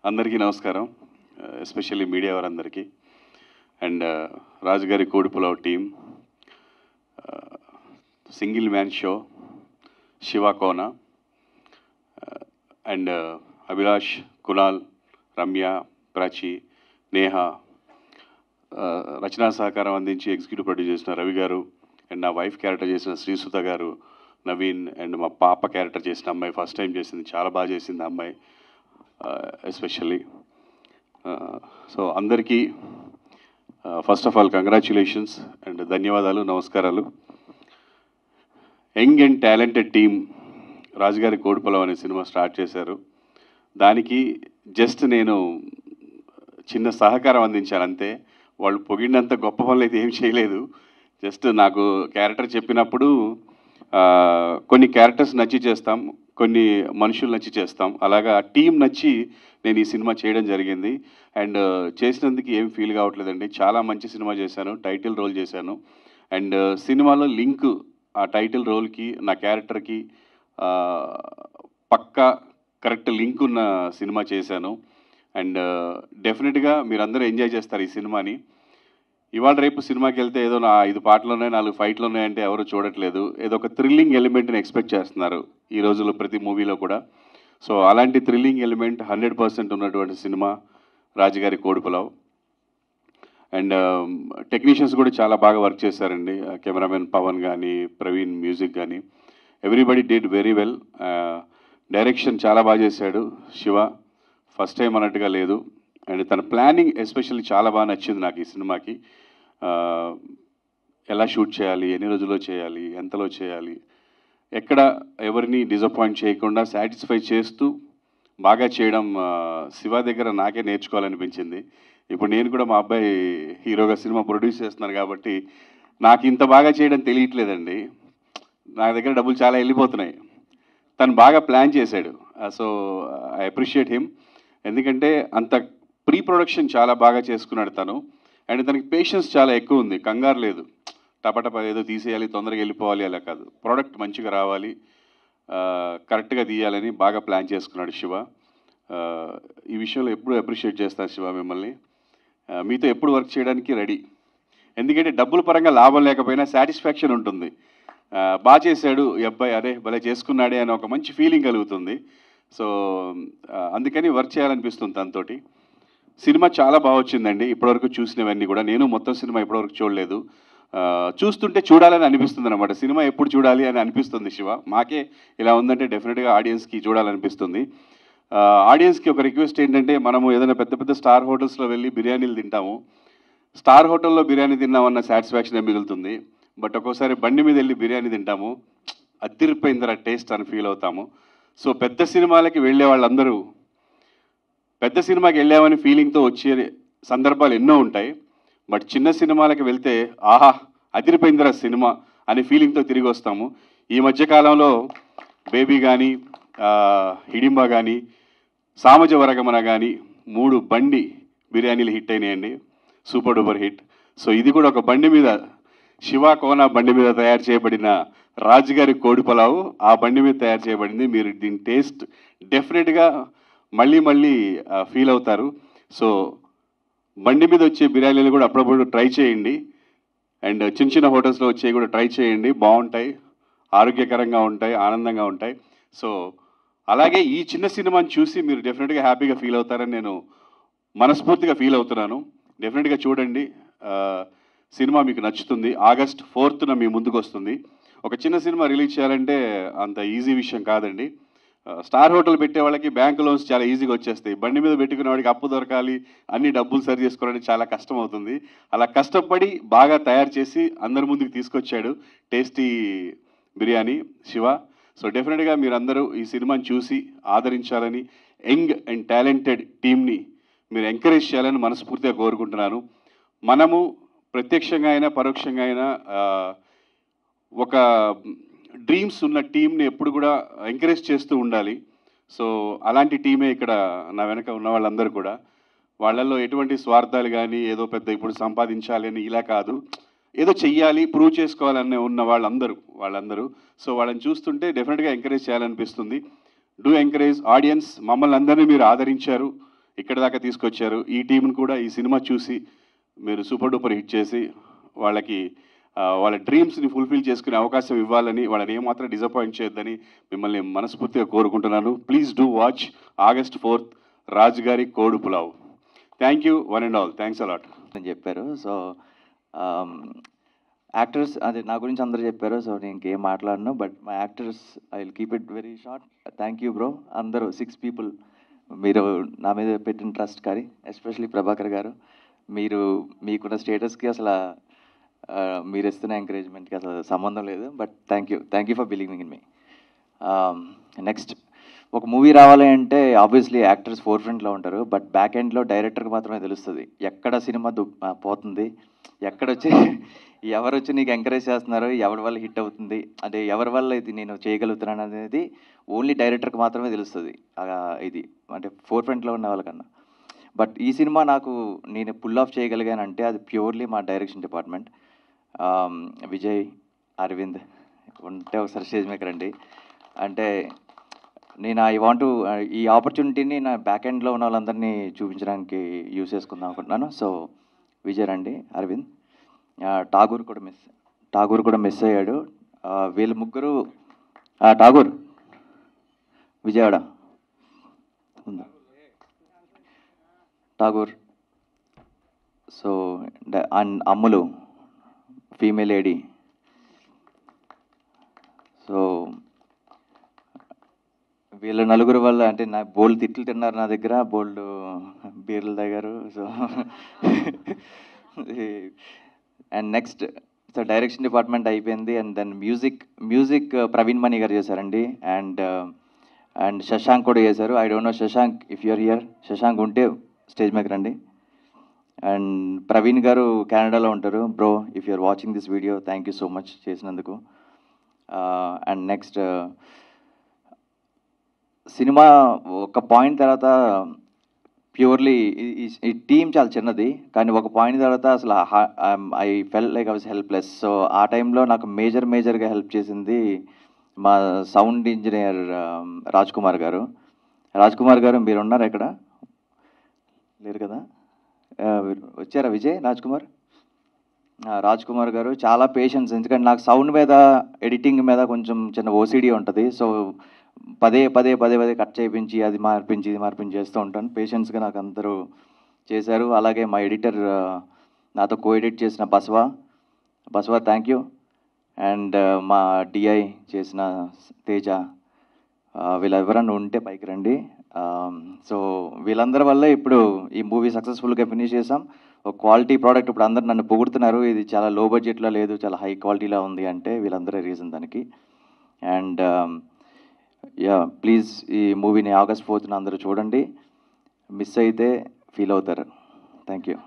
అందరికీ నమస్కారం, especially media వారందరికీ. And Raju Gari Kodi Pulao team, single man show, Shiva Kona, and Abhilash, Kunal, Ramya, Prachi, Neha, Rachana సహకారం అందించి ఎగ్జిక్యూటివ్ ప్రొడ్యూస్ చేసిన రవి గారు, అండ్ నా వైఫ్ క్యారెక్టర్ చేసిన శ్రీసుత గారు, నవీన్, అండ్ మా పాప క్యారెక్టర్ చేసిన అమ్మాయి ఫస్ట్ టైం చేసింది, చాలా బాగా చేసింది ఆ అమ్మాయి ఎస్పెషల్లీ. సో అందరికీ first of all congratulations and ధన్యవాదాలు, నమస్కారాలు. యంగ్ అండ్ టాలెంటెడ్ టీమ్ రాజుగారి కోడి పులావ్ అనే సినిమా స్టార్ట్ చేశారు. దానికి జస్ట్ నేను చిన్న సహకారం అందించాను అంతే. వాళ్ళు పొగిడినంత గొప్ప పనులు అయితే ఏం చేయలేదు. జస్ట్ నాకు క్యారెక్టర్ చెప్పినప్పుడు కొన్ని క్యారెక్టర్స్ నచ్చి చేస్తాం, కొన్ని మనుషులు నచ్చి చేస్తాం, అలాగా టీం నచ్చి నేను ఈ సినిమా చేయడం జరిగింది. అండ్ చేసినందుకు ఏం ఫీల్ కావట్లేదండి. చాలా మంచి సినిమా చేశాను, టైటిల్ రోల్ చేశాను. అండ్ సినిమాలో లింక్ ఆ టైటిల్ రోల్కి నా క్యారెక్టర్కి పక్కా కరెక్ట్ లింక్ ఉన్న సినిమా చేశాను. అండ్ డెఫినెట్గా మీరందరూ ఎంజాయ్ చేస్తారు ఈ సినిమాని. ఇవాళ రేపు సినిమాకి వెళ్తే ఏదో నా 5 పాటలు ఉన్నాయి, 4 ఫైట్లు ఉన్నాయంటే ఎవరు చూడట్లేదు. ఏదో ఒక థ్రిల్లింగ్ ఎలిమెంట్ని ఎక్స్పెక్ట్ చేస్తున్నారు ఈ రోజుల్లో ప్రతి మూవీలో కూడా. సో అలాంటి థ్రిల్లింగ్ ఎలిమెంట్ 100% ఉన్నటువంటి సినిమా రాజుగారి కోడి పులావ్. అండ్ టెక్నీషియన్స్ కూడా చాలా బాగా వర్క్ చేశారండి. కెమెరామెన్ పవన్ కానీ, ప్రవీణ్ మ్యూజిక్ కానీ, everybody did very well. Direction చాలా బాగా చేశాడు శివ, ఫస్ట్ టైం అన్నట్టుగా లేదు. అండ్ తన ప్లానింగ్ ఎస్పెషల్లీ చాలా బాగా నచ్చింది నాకు ఈ సినిమాకి. ఎలా షూట్ చేయాలి, ఎన్ని రోజుల్లో చేయాలి, ఎంతలో చేయాలి, ఎక్కడ ఎవరిని డిసప్పాయింట్ చేయకుండా సాటిస్ఫై చేస్తూ బాగా చేయడం శివ దగ్గర నాకే నేర్చుకోవాలనిపించింది. ఇప్పుడు నేను కూడా మా అబ్బాయి హీరోగా సినిమా ప్రొడ్యూస్ చేస్తున్నాను కాబట్టి నాకు ఇంత బాగా చేయడం తెలియట్లేదండి. నా దగ్గర డబ్బులు చాలా వెళ్ళిపోతున్నాయి. తను బాగా ప్లాన్ చేశాడు. So I appreciate him. ఎందుకంటే అంత ప్రీ ప్రొడక్షన్ చాలా బాగా చేసుకున్నాడు తను. అండ్ తనకి పేషెన్స్ చాలా ఎక్కువ ఉంది, కంగారు లేదు. టపటప ఏదో తీసేయాలి, తొందరగా వెళ్ళిపోవాలి అలా కాదు. ప్రోడక్ట్ మంచిగా రావాలి, కరెక్ట్గా తీయాలని బాగా ప్లాన్ చేసుకున్నాడు శివ. ఈ విషయంలో ఎప్పుడు అప్రిషియేట్ చేస్తాను శివ మిమ్మల్ని. మీతో ఎప్పుడు వర్క్ చేయడానికి రెడీ. ఎందుకంటే డబ్బుల పరంగా లాభం లేకపోయినా సాటిస్ఫాక్షన్ ఉంటుంది. బాగా చేశాడు ఈ అబ్బాయి, అరే భలే చేసుకున్నాడే అని ఒక మంచి ఫీలింగ్ కలుగుతుంది. సో అందుకని వర్క్ చేయాలనిపిస్తుంది తనతోటి. సినిమా చాలా బాగా వచ్చిందండి. ఇప్పటివరకు చూసినవన్నీ కూడా, నేను మొత్తం సినిమా ఇప్పటివరకు చూడలేదు. చూస్తుంటే చూడాలని అనిపిస్తుంది అనమాట. సినిమా ఎప్పుడు చూడాలి అని అనిపిస్తుంది శివ. మాకే ఇలా ఉందంటే డెఫినెట్గా ఆడియన్స్కి చూడాలనిపిస్తుంది. ఆడియన్స్కి ఒక రిక్వెస్ట్ ఏంటంటే, మనము ఏదైనా పెద్ద పెద్ద స్టార్ హోటల్స్లో వెళ్ళి బిర్యానీలు తింటాము. స్టార్ హోటల్లో బిర్యానీ తిన్నామన్న సాటిస్ఫాక్షన్ మిగులుతుంది. బట్ ఒక్కోసారి బండి మీద వెళ్ళి బిర్యానీ తింటాము, అదిరిపోయిందిరా టేస్ట్ అని ఫీల్ అవుతాము. సో పెద్ద సినిమాలకి వెళ్ళే వాళ్ళందరూ పెద్ద సినిమాకి వెళ్ళామని ఫీలింగ్తో వచ్చే సందర్భాలు ఎన్నో ఉంటాయి. బట్ చిన్న సినిమాలకి వెళ్తే ఆహా అదిరిపోయిందిరా సినిమా అనే ఫీలింగ్తో తిరిగి వస్తాము. ఈ మధ్యకాలంలో బేబీ కానీ, హిడింబా కానీ, సామజ వరగమన కానీ 3 బండి బిర్యానీలు హిట్ అయినాయండి, సూపర్ డూపర్ హిట్. సో ఇది కూడా ఒక బండి మీద, శివ కోన బండి మీద తయారు చేయబడిన రాజుగారి కోడి పులావ్ ఆ బండి మీద తయారు చేయబడింది. మీరు దీని టేస్ట్ డెఫినెట్గా మళ్ళీ మళ్ళీ ఫీల్ అవుతారు. సో బండి మీద వచ్చే బిర్యానీలు కూడా అప్పుడప్పుడు ట్రై చేయండి. అండ్ చిన్న చిన్న హోటల్స్లో వచ్చేవి కూడా ట్రై చేయండి, బాగుంటాయి, ఆరోగ్యకరంగా ఉంటాయి, ఆనందంగా ఉంటాయి. సో అలాగే ఈ చిన్న సినిమాని చూసి మీరు డెఫినెట్గా హ్యాపీగా ఫీల్ అవుతారని నేను మనస్ఫూర్తిగా ఫీల్ అవుతున్నాను. డెఫినెట్గా చూడండి, సినిమా మీకు నచ్చుతుంది. August 4th మీ ముందుకు వస్తుంది. ఒక చిన్న సినిమా రిలీజ్ చేయాలంటే అంత ఈజీ విషయం కాదండి. స్టార్ హోటల్ పెట్టే వాళ్ళకి బ్యాంక్ లోన్స్ చాలా ఈజీగా వచ్చేస్తాయి. బండి మీద పెట్టుకునే వాడికి అప్పు దొరకాలి, అన్ని డబ్బులు సరి చేసుకోవడానికి చాలా కష్టం అవుతుంది. అలా కష్టపడి బాగా తయారు చేసి అందరి ముందుకు తీసుకొచ్చాడు టేస్టీ బిర్యానీ శివ. సో డెఫినెట్గా మీరందరూ ఈ సినిమాని చూసి ఆదరించాలని, యంగ్ అండ్ టాలెంటెడ్ టీమ్ని మీరు ఎంకరేజ్ చేయాలని మనస్ఫూర్తిగా కోరుకుంటున్నాను. మనము ప్రత్యక్షంగా అయినా పరోక్షంగా అయినా ఒక డ్రీమ్స్ ఉన్న టీంని ఎప్పుడు కూడా ఎంకరేజ్ చేస్తూ ఉండాలి. సో అలాంటి టీమే ఇక్కడ నా వెనక ఉన్న వాళ్ళందరూ కూడా. వాళ్ళల్లో ఎటువంటి స్వార్థాలు కానీ ఏదో పెద్ద ఇప్పుడు సంపాదించాలి అని ఇలా కాదు, ఏదో చెయ్యాలి, ప్రూవ్ చేసుకోవాలని ఉన్న వాళ్ళందరూ. సో వాళ్ళని చూస్తుంటే డెఫినెట్గా ఎంకరేజ్ చేయాలనిపిస్తుంది. Do encourage audience. మమ్మల్ని అందరినీ మీరు ఆదరించారు, ఇక్కడ దాకా తీసుకొచ్చారు. ఈ టీంని కూడా ఈ సినిమా చూసి మీరు సూపర్ డూపర్ హిట్ చేసి వాళ్ళకి వాళ్ళ డ్రీమ్స్ని ఫుల్ఫిల్ చేసుకునే అవకాశం ఇవ్వాలని, వాళ్ళని ఏమాత్రం డిసప్పాయింట్ చేయొద్దని మిమ్మల్ని మనస్ఫూర్తిగా కోరుకుంటున్నాను. Please do watch August 4th Raju Gari Kodi Pulao. Thank you one and all. Thanks a lot అని చెప్పారు. సో యాక్టర్స్ అదే నా గురించి అందరూ చెప్పారు, సో నేను ఇంకేం మాట్లాడను. బట్ మా actors I will keep it very short. Thank you bro. అందరూ 6 people మీరు నా మీద పెట్టిన ట్రస్ట్ కానీ, ఎస్పెషలీ ప్రభాకర్ గారు, మీకున్న స్టేటస్కి అసలు మీరు ఇస్తున్న ఎంకరేజ్మెంట్కి అసలు సంబంధం లేదు. But thank you for believing in me. Next ఒక మూవీ రావాలి అంటే ఆబ్వియస్లీ యాక్టర్స్ ఫోర్ ఫ్రంట్లో ఉంటారు, బట్ బ్యాక్ ఎండ్లో డైరెక్టర్కి మాత్రమే తెలుస్తుంది ఎక్కడ సినిమా పోతుంది, ఎవరు వచ్చి నీకు ఎంకరేజ్ చేస్తున్నారు, ఎవరి వల్ల హిట్ అవుతుంది, అంటే ఎవరి వల్ల ఇది నేను చేయగలుగుతున్నాను అనేది ఓన్లీ డైరెక్టర్కి మాత్రమే తెలుస్తుంది. ఇది అంటే ఫోర్ ఫ్రంట్లో ఉన్న వాళ్ళకన్నా. బట్ ఈ సినిమా నేను పుల్ ఆఫ్ చేయగలిగానంటే అది ప్యూర్లీ మా డైరెక్షన్ డిపార్ట్మెంట్. విజయ్, అరవింద్ ఉంటే ఒకసారి స్టేజ్ మీద రండి. అంటే నేను ఈ ఆపర్చునిటీని నా బ్యాక్ ఎండ్లో ఉన్న వాళ్ళందరినీ చూపించడానికి యూజ్ చేసుకుందాం అనుకుంటున్నాను. సో విజయ్ రండి, అరవింద్, ఠాగూర్ కూడా మిస్ అయ్యాడు. వీళ్ళు ముగ్గురు, Tagore, Vijayawada, Tagore, so Ammulu female lady. So వీళ్ళ నలుగురు వల్ల అంటే నా బోల్డ్ తిట్లు తిన్నారు, నా దగ్గర బోల్డ్ బీర్లు తాగారు. So and next so direction department అయిపోయింది. And then music Praveen Mani garu చేశారండి. అండ్ శశాంక్ కూడా చేశారు. I don't know Shashank if you're here. Shashank ఉంటే స్టేజ్ మీద రండి. అండ్ ప్రవీణ్ గారు కెనడాలో ఉంటారు. Bro if you're watching this video thank you so much చేసినందుకు. అండ్ నెక్స్ట్ సినిమా ఒక పాయింట్ తర్వాత ప్యూర్లీ ఈ టీం చాలా చిన్నది, కానీ ఒక పాయింట్ తర్వాత అసలు I fell like I was helpless. So ఆ టైంలో నాకు మేజర్గా హెల్ప్ చేసింది మా సౌండ్ ఇంజనీర్ రాజ్ కుమార్ గారు. మీరు ఉన్నారు ఎక్కడ? లేరు కదా? వచ్చారా విజయ్? రాజ్ కుమార్ గారు చాలా పేషెన్స్, ఎందుకంటే నాకు సౌండ్ మీద ఎడిటింగ్ మీద కొంచెం చిన్న ఓసిడి ఉంటుంది. సో పదే కట్ చేయించి అది మార్పించి చేస్తూ ఉంటాను. పేషెన్స్గా నాకు అందరూ చేశారు. అలాగే మా ఎడిటర్ నాతో కో-ఎడిట్ చేసిన బసవ థ్యాంక్ యూ. అండ్ మా డిఐ చేసిన తేజ, వీళ్ళెవరన్నా ఉంటే పైకి రండి. సో వీళ్ళందరి వల్ల ఇప్పుడు ఈ మూవీ సక్సెస్ఫుల్గా ఫినిష్ చేసాం. ఒక క్వాలిటీ ప్రోడక్ట్. ఇప్పుడు అందరు నన్ను పొగుడుతున్నారు, ఇది చాలా లో బడ్జెట్లో లేదు, చాలా హై క్వాలిటీలో ఉంది అంటే వీళ్ళందరూ రీజన్ దానికి. అండ్ ప్లీజ్ ఈ మూవీని August 4th అందరూ చూడండి. మిస్ అయితే ఫీల్ అవుతారు. Thank you.